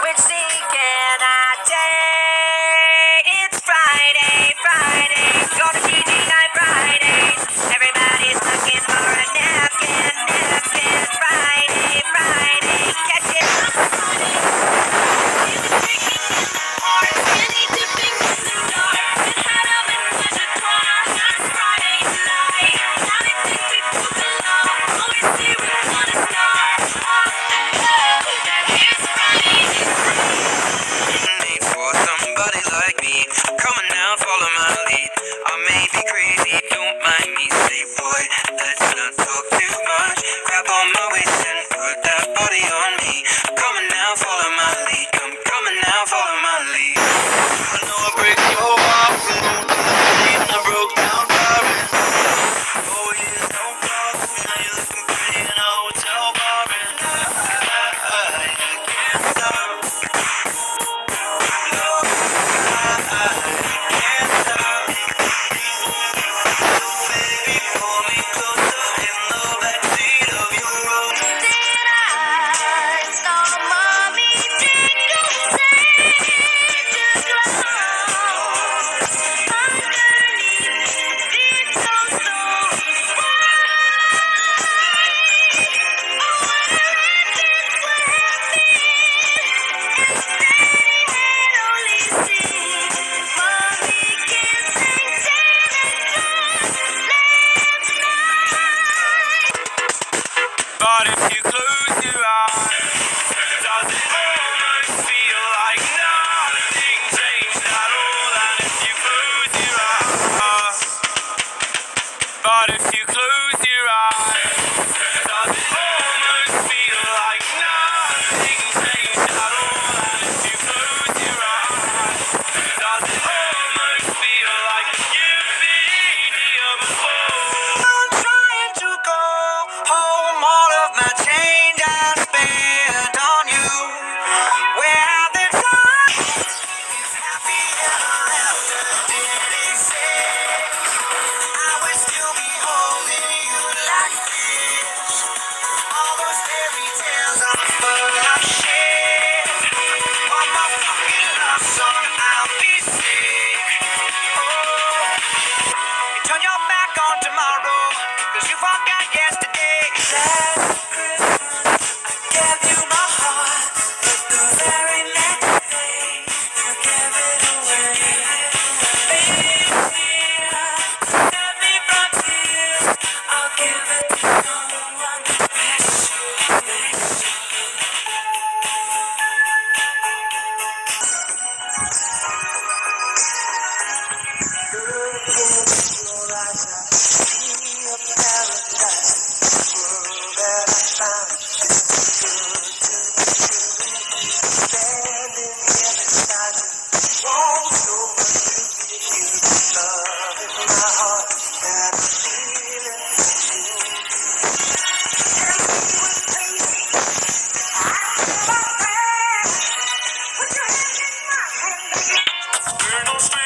Which seat can I take? It's Friday, Friday. Go to TG night Fridays. Everybody's looking for a napkin, napkin. Friday, Friday. Catch it. Like me, come on now, follow my lead. I may be crazy, don't mind me. Say, boy, let's not talk too much. Grab on my waist and put that body on me. Come on now, follow my lead. Come on now, follow my lead. I know I break your heart, I broke down Paris. Oh, yeah, no problem. Now you're looking pretty in a hotel bar, and I can't stop. But if you close your eyes, does it almost feel like nothing changed at all? And if you close your eyes, but if you close your eyes, does it almost feel like nothing changed at all? And if you close your eyes, does it almost feel like you've been here before? I'm trying to go home. All of my change I spent on you. Where have the time is happy ever after? Did he say I would still be holding you like this? All those fairy tales are full of shit. One more fucking love song, I'll be sick. Oh, you turn your back on tomorrow, 'cause you forgot yesterday. Last Christmas, I gave you my heart, but the very next day, you gave it away. This year, save me from tears, I'll give it to someone special. Look into your eyes, I see a paradise. World that I found is too good to be true. Standing here beside you, want so much to give you. Love in my heart, that I'm feeling for you. And we were crazy. I feel my friend. Put your hand in my hand. We're no strangers.